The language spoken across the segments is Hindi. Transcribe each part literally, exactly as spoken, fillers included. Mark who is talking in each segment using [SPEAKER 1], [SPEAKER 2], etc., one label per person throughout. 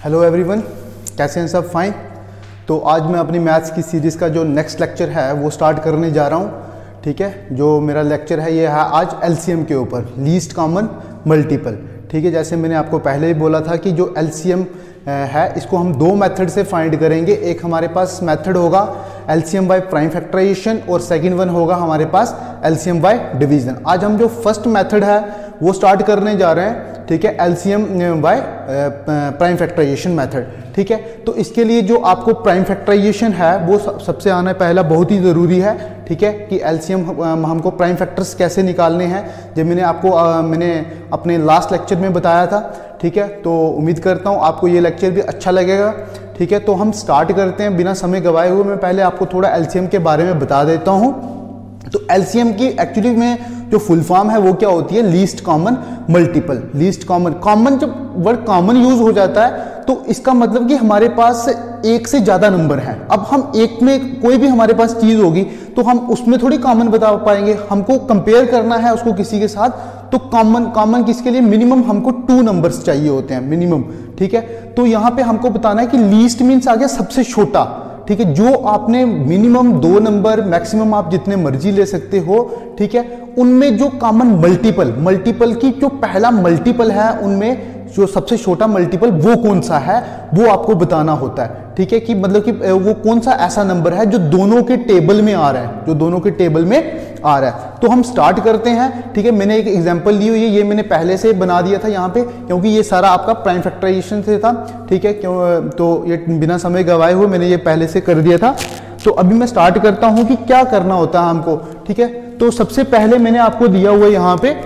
[SPEAKER 1] हेलो एवरीवन, कैसे हैं सब? फाइन। तो आज मैं अपनी मैथ्स की सीरीज़ का जो नेक्स्ट लेक्चर है वो स्टार्ट करने जा रहा हूँ। ठीक है, जो मेरा लेक्चर है ये है आज एलसीएम के ऊपर, लीस्ट कॉमन मल्टीपल। ठीक है, जैसे मैंने आपको पहले ही बोला था कि जो एलसीएम है इसको हम दो मेथड से फाइंड करेंगे। एक हमारे पास मेथड होगा एलसीएम बाय प्राइम फैक्टराइजेशन और सेकंड वन होगा हमारे पास एलसीएम बाय डिवीजन। आज हम जो फर्स्ट मेथड है वो स्टार्ट करने जा रहे हैं। ठीक है, LCM by prime factorisation method. ठीक है, तो इसके लिए जो आपको प्राइम फैक्टराइजेशन है वो सबसे आना पहला बहुत ही ज़रूरी है। ठीक है, कि एलसीएम हमको प्राइम फैक्टर्स कैसे निकालने हैं, जब मैंने आपको आ, मैंने अपने लास्ट लेक्चर में बताया था। ठीक है, तो उम्मीद करता हूँ आपको ये लेक्चर भी अच्छा लगेगा। ठीक है, तो हम स्टार्ट करते हैं बिना समय गवाए हुए। मैं पहले आपको थोड़ा एलसीएम के बारे में बता देता हूँ। तो एलसीएम की एक्चुअली में जो फुल फॉर्म है वो क्या होती है? Least common multiple. Least common common जब वर्ड कॉमन यूज हो जाता है तो इसका मतलब कि हमारे पास एक से ज्यादा नंबर हैं। अब हम एक में कोई भी हमारे पास चीज होगी तो हम उसमें थोड़ी कॉमन बता पाएंगे, हमको कंपेयर करना है उसको किसी के साथ। तो कॉमन कॉमन किसके लिए? मिनिमम हमको टू नंबर्स चाहिए होते हैं, मिनिमम। ठीक है, तो यहाँ पे हमको बताना है कि लीस्ट मीन्स आ गया सबसे छोटा। ठीक है, जो आपने मिनिमम दो नंबर, मैक्सिमम आप जितने मर्जी ले सकते हो। ठीक है, उनमें जो कॉमन मल्टीपल मल्टीपल की जो पहला मल्टीपल है उनमें जो सबसे छोटा मल्टीपल वो कौन सा है वो आपको बताना होता है। ठीक है, कि मतलब कि वो कौन सा ऐसा नंबर है जो दोनों के टेबल में आ रहा है, जो दोनों के टेबल में आ रहा है। तो हम स्टार्ट करते हैं। ठीक है, मैंने एक एग्जांपल ली हुई है, ये मैंने पहले से बना दिया था यहाँ पे, क्योंकि ये सारा आपका प्राइम फैक्टराइजेशन से था। ठीक है, क्यों तो ये बिना समय गवाए हुए मैंने ये पहले से कर दिया था। तो अभी मैं स्टार्ट करता हूँ कि क्या करना होता है हमको। ठीक है, तो सबसे पहले मैंने आपको दिया हुआ यहाँ पे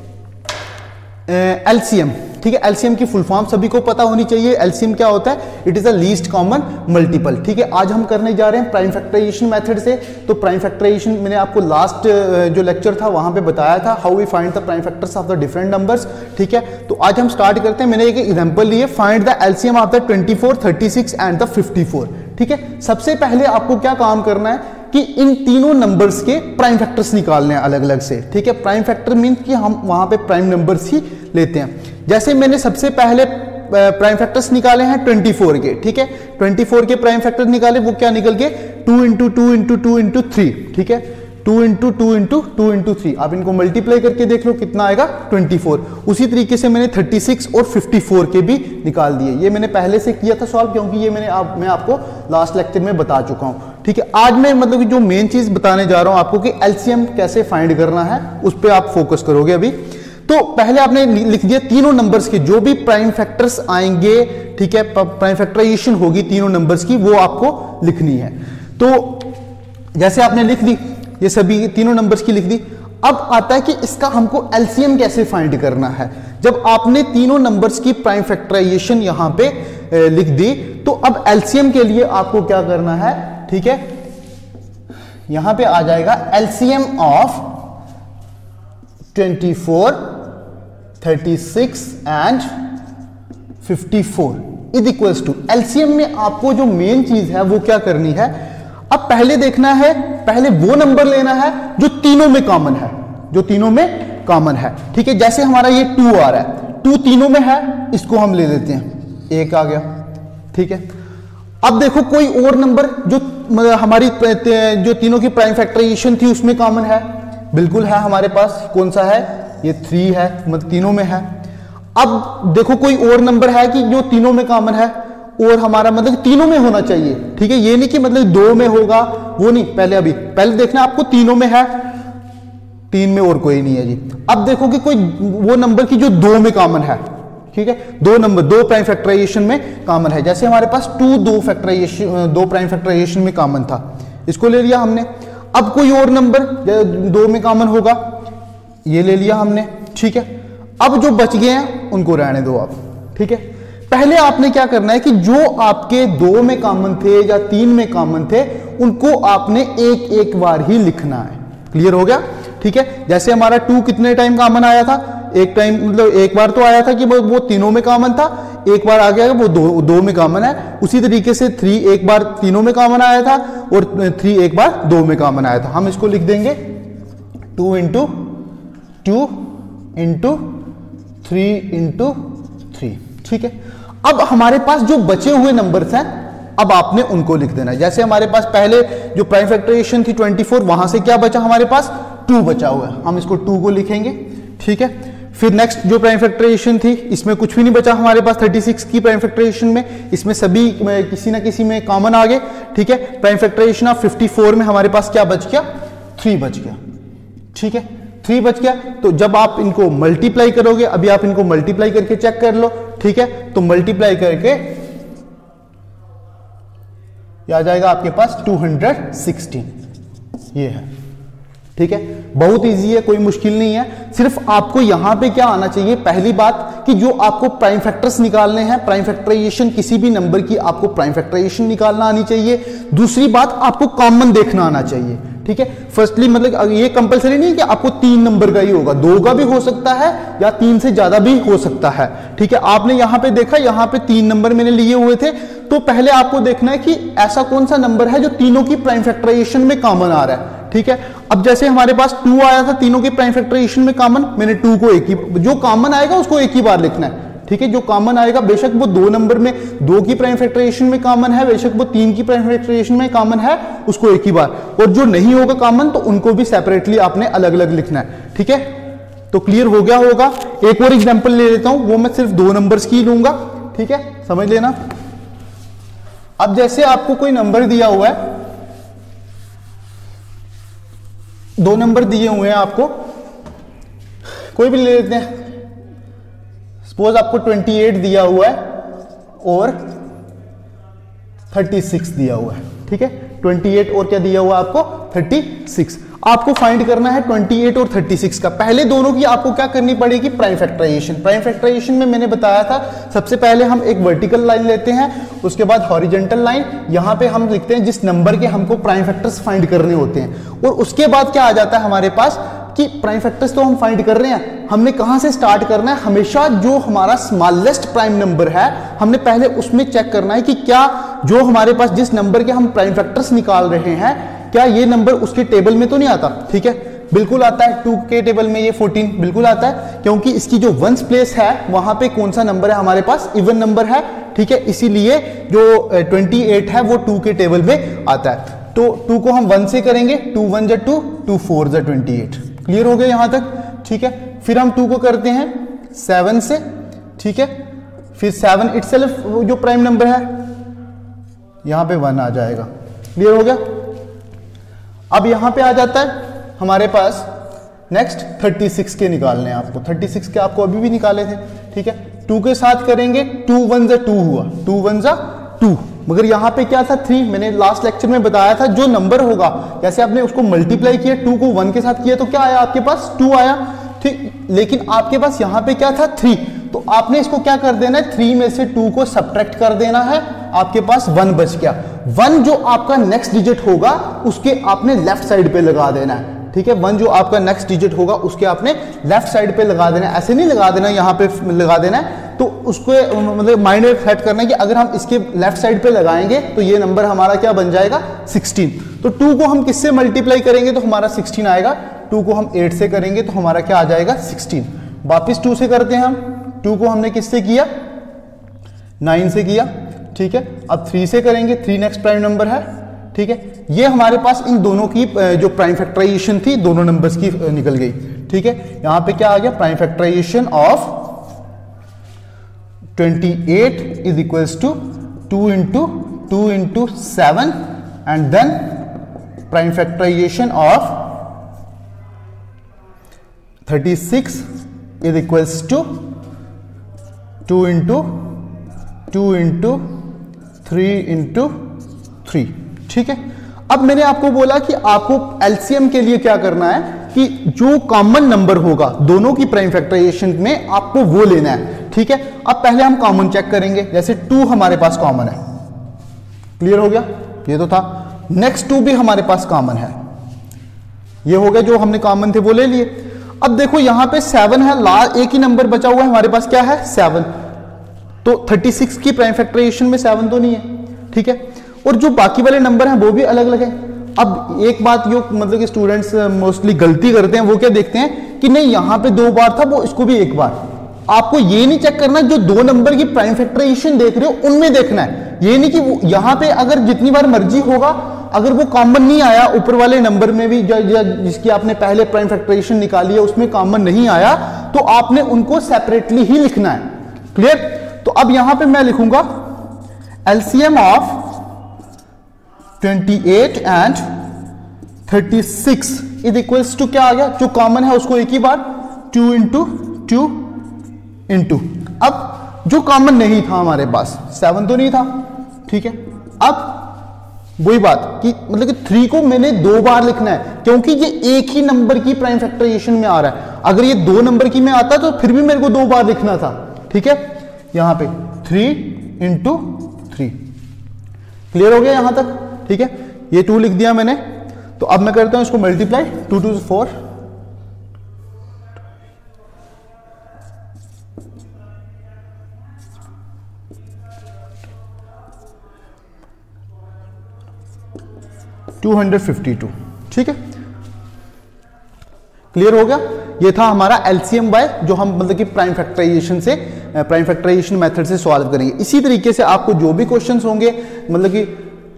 [SPEAKER 1] एलसीएम। ठीक है, एलसीएम की फुल फॉर्म सभी को पता होनी चाहिए। एलसीएम क्या होता है? It is a least common multiple. ठीक है, आज हम करने जा रहे हैं प्राइम फैक्टराइजेशन मेथड से। तो प्राइम फैक्टराइजेशन मैंने आपको लास्ट जो लेक्चर था वहां पे बताया था, how we find the prime factors of the different numbers. ठीक है, तो आज हम स्टार्ट करते हैं। मैंने एक एग्जांपल ली है, find the LCM of the twenty four, thirty six and the fifty four. ठीक है, सबसे पहले आपको क्या काम करना है कि इन तीनों नंबर्स के प्राइम फैक्टर्स निकालने हैं अलग अलग से। ठीक है, प्राइम फैक्टर मीन कि हम वहां पे प्राइम नंबर्स ही लेते हैं। जैसे मैंने सबसे पहले प्राइम फैक्टर्स निकाले हैं ट्वेंटी फोर के। ठीक है, ट्वेंटी फोर के प्राइम फैक्टर निकाले, वो क्या निकल के two into two into two into three. ठीक है, two into two into two into three. आप इनको मल्टीप्लाई करके देख लो कितना आएगा, ट्वेंटी फोर। उसी तरीके से मैंने थर्टी सिक्स और फिफ्टी फोर के भी निकाल दिए। ये मैंने पहले से किया था सॉल्व, क्योंकि ये मैंने आप, मैं आपको लास्ट लेक्चर में बता चुका हूं। ठीक है, आज मैं मतलब कि जो मेन चीज बताने जा रहा हूं आपको कि एलसीएम कैसे फाइंड करना है, उस पर आप फोकस करोगे अभी। तो पहले आपने लिख दिया तीनों नंबर्स के जो भी प्राइम फैक्टर्स आएंगे। ठीक है, प्राइम फैक्टराइजेशन होगी तीनों नंबर्स की, वो आपको लिखनी है। तो जैसे आपने लिख दी, ये सभी तीनों नंबर्स की लिख दी। अब आता है कि इसका हमको एलसीएम कैसे फाइंड करना है। जब आपने तीनों नंबर्स की प्राइम फैक्टराइजेशन यहां पे लिख दी, तो अब एलसीएम के लिए आपको क्या करना है? ठीक है, यहां पे आ जाएगा LCM of twenty four, thirty six and fifty four is equals to. एलसीएम में आपको जो मेन चीज है वो क्या करनी है? अब पहले देखना है, पहले वो नंबर लेना है जो तीनों में कॉमन है, जो तीनों में कॉमन है। ठीक है, जैसे हमारा ये टू आ रहा है, टू तीनों में है, इसको हम ले लेते हैं, एक आ गया। ठीक है, अब देखो कोई और नंबर जो हमारी जो तीनों की प्राइम फैक्टराइजेशन थी उसमें कॉमन है, बिल्कुल है हमारे पास। कौन सा है? ये थ्री है, मतलब तीनों में है। अब देखो कोई और नंबर है कि जो तीनों में कॉमन है और हमारा मतलब तीनों में होना चाहिए। ठीक है, ये नहीं कि मतलब दो में होगा, वो नहीं। पहले अभी पहले देखना आपको तीनों में है, तीन में और कोई नहीं है जी। अब देखो कि कोई वो नंबर की जो दो में कॉमन है। ठीक है, दो नंबर दो प्राइम फैक्टराइजेशन में कॉमन है। जैसे हमारे पास टू दो फैक्टराइजेशन दो प्राइम फैक्टराइजेशन में कॉमन था, इसको ले लिया हमने। अब कोई और नंबर दो में कॉमन होगा, ये ले लिया हमने। ठीक है, अब जो बच गए हैं उनको रहने दो आप। ठीक है, पहले आपने क्या करना है कि जो आपके दो में कॉमन थे या तीन में कॉमन थे उनको आपने एक एक बार ही लिखना है। क्लियर हो गया? ठीक है, जैसे हमारा टू कितने टाइम कॉमन आया था? एक टाइम, मतलब एक बार तो आया था कि वो तीनों में कॉमन था, एक बार आ गया वो दो दो में कॉमन है। उसी तरीके से थ्री एक बार तीनों में कॉमन आया था और थ्री एक बार दो में कॉमन आया था। हम इसको लिख देंगे two into two into three into three. ठीक है, अब हमारे पास जो बचे हुए नंबर्स हैं, अब आपने उनको लिख देना है। जैसे हमारे पास पहले जो प्राइम फैक्टराइजेशन थी चौबीस, वहां से क्या बचा हमारे पास, टू बचा हुआ है, हम इसको टू को लिखेंगे, ठीक है। फिर नेक्स्ट जो प्राइम फैक्टराइजेशन थी, इसमें कुछ भी नहीं बचा हमारे पास छत्तीस की प्राइम फैक्टराइजेशन में, इसमें सभी में किसी ना किसी में कॉमन आ गए, ठीक है। प्राइम फैक्टराइजेशन ऑफ चौवन में हमारे पास क्या बच गया, थ्री बच गया, ठीक है, थ्री बच गया। तो जब आप इनको मल्टीप्लाई करोगे, अभी आप इनको मल्टीप्लाई करके चेक कर लो, ठीक है, तो मल्टीप्लाई करके ये आ जाएगा आपके पास टू हंड्रेड सिक्सटीन, ये है, ठीक है। बहुत इजी है, कोई मुश्किल नहीं है। सिर्फ आपको यहां पे क्या आना चाहिए, पहली बात कि जो आपको प्राइम फैक्टर्स निकालने हैं, प्राइम फैक्टराइजेशन किसी भी नंबर की आपको प्राइम फैक्टराइजेशन निकालना आनी चाहिए। दूसरी बात, आपको कॉमन देखना आना चाहिए, ठीक है। फर्स्टली मतलब ये कंपलसरी नहीं कि आपको तीन नंबर का ही होगा, दो का भी हो सकता है या तीन से ज्यादा भी हो सकता है, ठीक है। आपने यहां पे देखा, यहां पे तीन नंबर मैंने लिए हुए थे, तो पहले आपको देखना है कि ऐसा कौन सा नंबर है जो तीनों की प्राइम फैक्टराइजेशन में कॉमन आ रहा है, ठीक है। अब जैसे हमारे पास टू आया था तीनों की प्राइम फैक्टराइजेशन में कॉमन, मैंने टू को एक ही, जो कॉमन आएगा उसको एक ही बार लिखना है, ठीक है। जो कॉमन आएगा, बेशक वो दो नंबर में, दो की प्राइम फैक्टराइजेशन में कॉमन है, बेशक वो तीन की प्राइम फैक्टराइजेशन में कॉमन है, उसको एक ही बार, और जो नहीं होगा कॉमन तो उनको भी सेपरेटली आपने अलग अलग लिखना है, ठीक है। तो क्लियर हो गया होगा। एक और एग्जांपल ले लेता हूं, वो मैं सिर्फ दो नंबर्स की लूंगा, ठीक है, समझ लेना। अब जैसे आपको कोई नंबर दिया हुआ है, दो नंबर दिए हुए हैं आपको, कोई भी ले लेते हैं, सपोज आपको अट्ठाईस दिया हुआ है और छत्तीस दिया हुआ है, ठीक है। अट्ठाईस और क्या दिया हुआ है आपको, छत्तीस। आपको फाइंड करना है अट्ठाईस और छत्तीस का। पहले दोनों की आपको क्या करनी पड़ेगी, प्राइम फैक्टराइजेशन। प्राइम फैक्टराइजेशन में मैंने बताया था, सबसे पहले हम एक वर्टिकल लाइन लेते हैं, उसके बाद हॉरिजॉन्टल लाइन, यहां पे हम लिखते हैं जिस नंबर के हमको प्राइम फैक्टर्स फाइंड करने होते हैं, और उसके बाद क्या आ जाता है हमारे पास कि प्राइम फैक्टर्स तो हम फाइंड कर रहे हैं, हमने कहां से स्टार्ट करना है, हमेशा जो हमारा स्मॉलेस्ट प्राइम नंबर है हमने पहले उसमें चेक करना है कि क्या जो हमारे पास जिस नंबर के हम प्राइम फैक्टर्स निकाल रहे हैं, क्या ये नंबर उसके टेबल में तो नहीं आता, ठीक है, बिल्कुल आता है। टू के टेबल में ये चौदह बिल्कुल आता है, क्योंकि इसकी जो वंस प्लेस है वहां पे कौन सा नंबर है हमारे पास, इवन नंबर है, ठीक है, इसीलिए जो अट्ठाईस है वो टू के टेबल में आता है। तो टू को हम वन से करेंगे, टू वन जा टू, टू फोर जा ट्वेंटी एट, क्लियर हो गया यहां तक, ठीक है। फिर हम टू को करते हैं सेवन से, ठीक है, फिर सेवन इटसेल्फ जो प्राइम नंबर है यहां पे वन आ जाएगा, क्लियर हो गया। अब यहां पे आ जाता है हमारे पास नेक्स्ट छत्तीस के निकालने हैं आपको, छत्तीस के आपको अभी भी निकाले थे, ठीक है। टू के साथ करेंगे, टू वन जा टू हुआ, टू वन जा टू, मगर यहां पे क्या था, थ्री। मैंने लास्ट लेक्चर में बताया था जो नंबर होगा, जैसे आपने उसको मल्टीप्लाई किया, टू को वन के साथ किया तो क्या आया आपके पास, टू आया, ठीक। लेकिन आपके पास यहां पे क्या था, थ्री, तो आपने इसको क्या कर देना है, थ्री में से टू को सब्ट्रैक्ट कर देना है, आपके पास वन बच गया। वन जो आपका नेक्स्ट डिजिट होगा उसके आपने लेफ्ट साइड पे लगा देना है, ठीक है। वन जो आपका नेक्स्ट डिजिट होगा उसके आपने लेफ्ट साइड पे लगा देना है, ऐसे नहीं लगा देना, यहां पे लगा देना है। तो उसको मतलब माइंड में सेट करना है कि अगर हम इसके लेफ्ट साइड पे लगाएंगे तो ये नंबर हमारा क्या बन जाएगा, सोलह। तो टू को हम किससे मल्टीप्लाई करेंगे तो हमारा सोलह आएगा, टू को हम एट से करेंगे तो हमारा क्या आ जाएगा, सोलह। वापिस टू से करते हैं हम, टू को हमने किससे किया, नाइन से किया, ठीक है। अब थ्री से करेंगे, थ्री नेक्स्ट प्राइम नंबर है, ठीक है। ये हमारे पास इन दोनों की जो प्राइम फैक्टराइजेशन थी दोनों नंबर्स की निकल गई, ठीक है। यहां पे क्या आ गया, प्राइम फैक्टराइजेशन ऑफ अट्ठाईस is equals to two into two into seven, and then prime factorization of thirty six is equals to two into two into three into three, ठीक है। अब मैंने आपको बोला कि आपको एलसीएम के लिए क्या करना है कि जो कॉमन नंबर होगा दोनों की प्राइम फैक्टराइजेशन में आपको वो लेना है, ठीक है। अब पहले हम कॉमन चेक करेंगे, जैसे टू हमारे पास कॉमन है, क्लियर हो गया, ये तो था। नेक्स्ट टू भी हमारे पास कॉमन है, ये हो गया जो हमने कॉमन थे वो ले लिए। अब देखो यहां पे सेवन है, लास्ट एक ही नंबर बचा हुआ है हमारे पास, क्या है, सेवन। तो छत्तीस की प्राइम फैक्टराइजेशन में सेवन तो नहीं है, ठीक है। और जो बाकी वाले नंबर हैं वो भी अलग अलग हैं। अब एक बात जो मतलब कि स्टूडेंट्स मोस्टली गलती करते हैं वो क्या देखते हैं कि नहीं यहां पे दो बार था वो इसको भी एक बार, आपको ये नहीं चेक करना जो दो नंबर की प्राइम फैक्टराइजेशन देख रहे हो उनमें देखना है। ये नहीं कि यहां पे अगर जितनी बार मर्जी होगा, अगर वो कॉमन नहीं आया ऊपर वाले नंबर में भी, जिसकी आपने पहले प्राइम फैक्टराइजेशन निकाली है उसमें कॉमन नहीं आया, तो आपने उनको सेपरेटली ही लिखना है। क्लियर? तो अब यहां पे मैं लिखूंगा एलसीएम ऑफ अट्ठाईस एंड छत्तीस इज इक्वल्स टू क्या आ गया, जो कॉमन है उसको एक ही बार टू इंटू टू इंटू, अब जो कॉमन नहीं था हमारे पास सेवन तो नहीं था, ठीक है। अब वही बात कि मतलब कि थ्री को मैंने दो बार लिखना है क्योंकि ये एक ही नंबर की प्राइम फैक्टराइजेशन में आ रहा है। अगर ये दो नंबर की में आता तो फिर भी मेरे को दो बार लिखना था, ठीक है। यहां पे थ्री इंटू थ्री, क्लियर हो गया यहां तक, ठीक है। ये टू लिख दिया मैंने, तो अब मैं करता हूं इसको multiply, two two four, two hundred fifty two, ठीक है। क्लियर हो गया? ये था हमारा एलसीएम बाय, जो हम मतलब कि प्राइम फैक्टराइजेशन से, प्राइम फैक्टराइजेशन मेथड से सॉल्व करेंगे। इसी तरीके से आपको जो भी क्वेश्चंस होंगे मतलब कि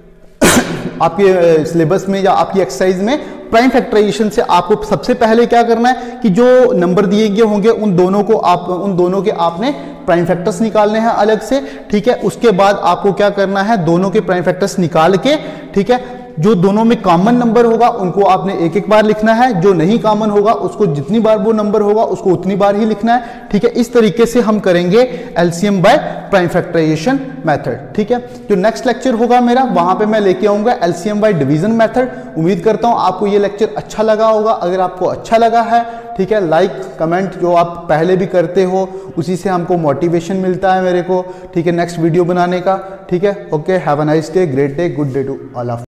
[SPEAKER 1] आपके सिलेबस में या आपकी एक्सरसाइज में प्राइम फैक्टराइजेशन से आपको सबसे पहले क्या करना है कि जो नंबर दिए गए होंगे उन दोनों को आप उन दोनों के आपने प्राइम फैक्टर्स निकालने हैं अलग से, ठीक है। उसके बाद आपको क्या करना है, दोनों के प्राइम फैक्टर्स निकाल के, ठीक है, जो दोनों में कॉमन नंबर होगा उनको आपने एक एक बार लिखना है, जो नहीं कॉमन होगा उसको जितनी बार वो नंबर होगा उसको उतनी बार ही लिखना है, ठीक है। इस तरीके से हम करेंगे LCM by prime factorisation method, ठीक है। जो नेक्स्ट लेक्चर होगा मेरा, वहां पे मैं लेके आऊंगा एलसीएम बाय डिवीजन मेथड। उम्मीद करता हूं आपको ये लेक्चर अच्छा लगा होगा। अगर आपको अच्छा लगा है, ठीक है, लाइक कमेंट जो आप पहले भी करते हो उसी से हमको मोटिवेशन मिलता है मेरे को, ठीक है, नेक्स्ट वीडियो बनाने का, ठीक है। Okay, have a nice day, great day, good day to all of